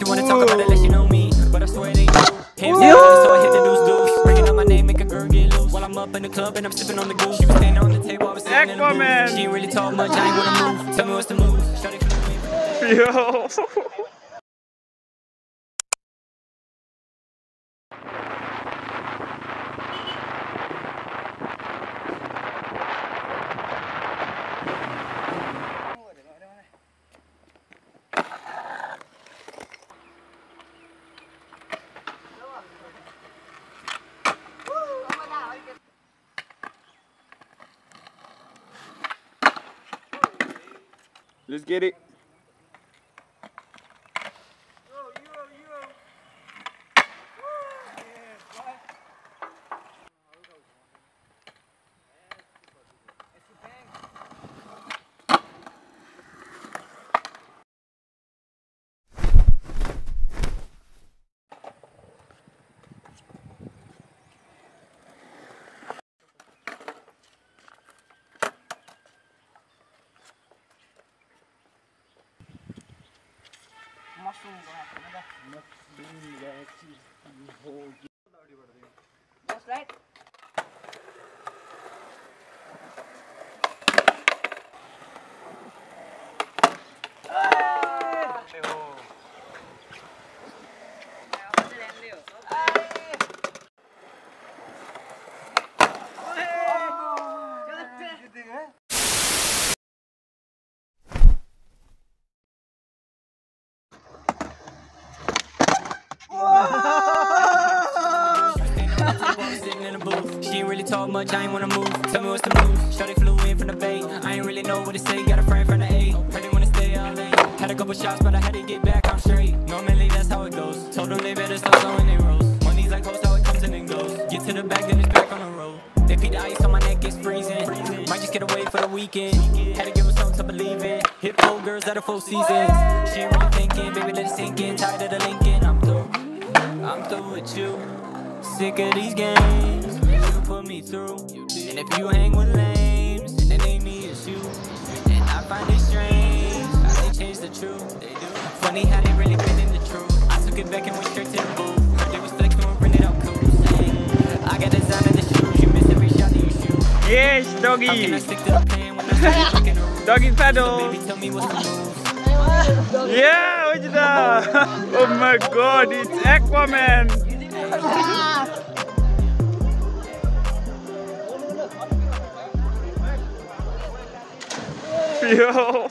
wanna talk about it, let you know me, but I swear it ain't true. Hands down, so I hit the deuce. Bringing up my name, make a girl get loose. While I'm up in the club and I'm sipping on the goose. She was standing on the table, I was standing in the booth. She ain't really talk much, I ain't wanna move. Tell me what's the move. Yo. Let's get it. That's right. She ain't really talk much, I ain't wanna move. Tell me what's the move. Shawty flew in from the Bay. I ain't really know what to say. Got a friend from the A. Heard they wanna stay all late. Had a couple shots, but I had to get back. I'm straight. Normally that's how it goes. Told them they better stop throwing they rolls. Money's like hoes, how it comes and then goes. Get to the back, then it's back on the road. They feed the ice on my neck, it's freezing. Might just get away for the weekend. Had to give them something to believe in. Hip hop girls out of 4 seasons. She ain't really thinking, baby, let it sink in. Tired of the linking. I'm through with you. Sick of these games. You put me through. And if you hang with lames, then it ain't me, it's you. And I find it strange how they change the truth. They do. Funny how they really been in the truth. I took it back and went straight to the booth. Heard they was flexing and rented out coops. I got design in the shoes. You miss every shot that you shoot. Yes, doggy. How can I stick to the plan when I start drinking the rules? Doggy paddle. So baby, tell me what's the moves. Yeah, what's that? Oh my god, it's Aquaman. Yo.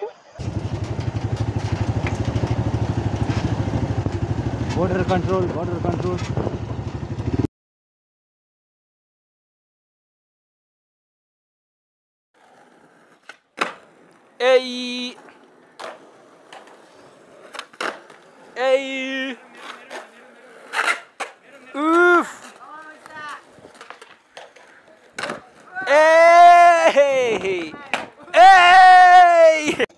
Water control, water control. Hey. Hey. Oof. Hey. Hey.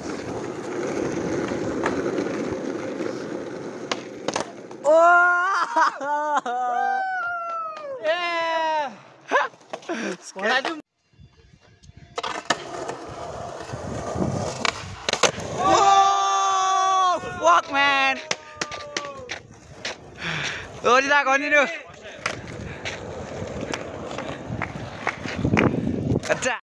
Oh! Yeah! Oh, fuck, man. Continue. Attack.